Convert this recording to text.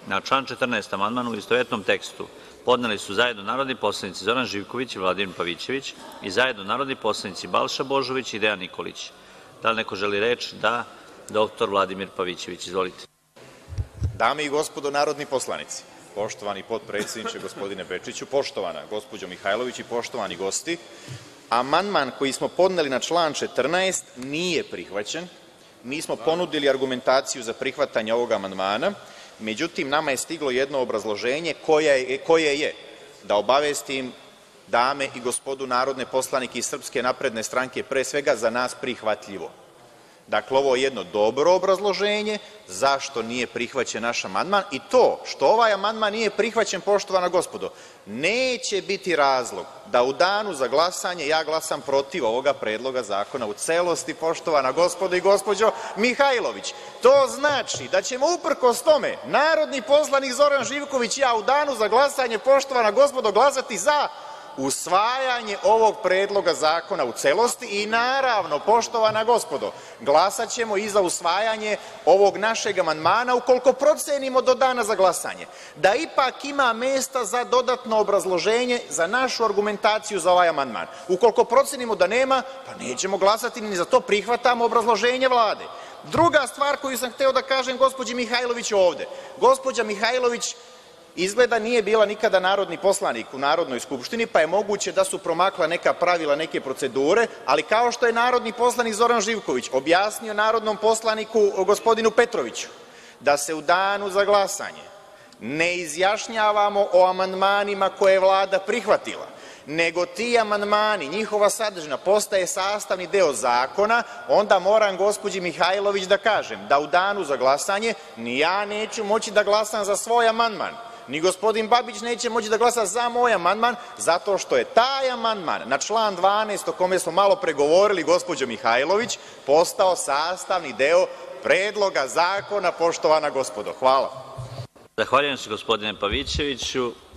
Na član 14. amandman u istovetnom tekstu podneli su zajedno narodni poslanici Zoran Živković i Vladimir Pavićević i zajedno narodni poslanici Balša Božović i Dejan Nikolić. Da li neko želi reč? Da. Dr Vladimir Pavićević. Izvolite. Dame i gospodo narodni poslanici, poštovani potpredsedniče gospodine Bečiću, poštovana gospođo Mihajlović i poštovani gosti, amandman koji smo podneli na član 14. nije prihvaćen. Mi smo ponudili argumentaciju za prihvatanje ovog amandmana, međutim, nama je stiglo jedno obrazloženje koje je, da obavestim dame i gospodu narodne poslanike iz Srpske napredne stranke, pre svega za nas prihvatljivo. Dakle, ovo je jedno dobro obrazloženje zašto nije prihvaćen naš amandman i to što ovaj amandman nije prihvaćen, poštovana gospodo, neće biti razlog da u danu za glasanje ja glasam protiv ovoga predloga zakona u celosti, poštovana gospodo i gospođo Mihajlović. To znači da ćemo uprkos tome narodni poslanik Zoran Živković i ja u danu za glasanje, poštovana gospodo, glasati za usvajanje ovog predloga zakona u celosti i naravno, poštovana gospodo, glasaćemo i za usvajanje ovog našeg amandmana ukoliko procenimo do dana za glasanje da ipak ima mesta za dodatno obrazloženje za našu argumentaciju za ovaj amandman. Ukoliko procenimo da nema, pa nećemo glasati ni za to, prihvatamo obrazloženje Vlade. Druga stvar koju sam hteo da kažem gospođi Mihajlović ovde. Gospođa Mihajlović izgleda nije bila nikada narodni poslanik u Narodnoj skupštini, pa je moguće da su promakla neka pravila, neke procedure, ali kao što je narodni poslanik Zoran Živković objasnio narodnom poslaniku gospodinu Petroviću da se u danu za glasanje ne izjašnjavamo o amandmanima koje je Vlada prihvatila, nego ti amandmani, njihova sadržina postaje sastavni deo zakona, onda moram gospođi Mihajlović da kažem da u danu za glasanje ni ja neću moći da glasam za svoj amandman, ni gospodin Babić neće moći da glasa za moj amandman, zato što je taj amandman na član 12, o kome smo malo pregovorili, gospođo Mihajlović, postao sastavni deo predloga zakona, poštovana gospodo. Hvala. Zahvaljujem se, gospodine Pavićeviću.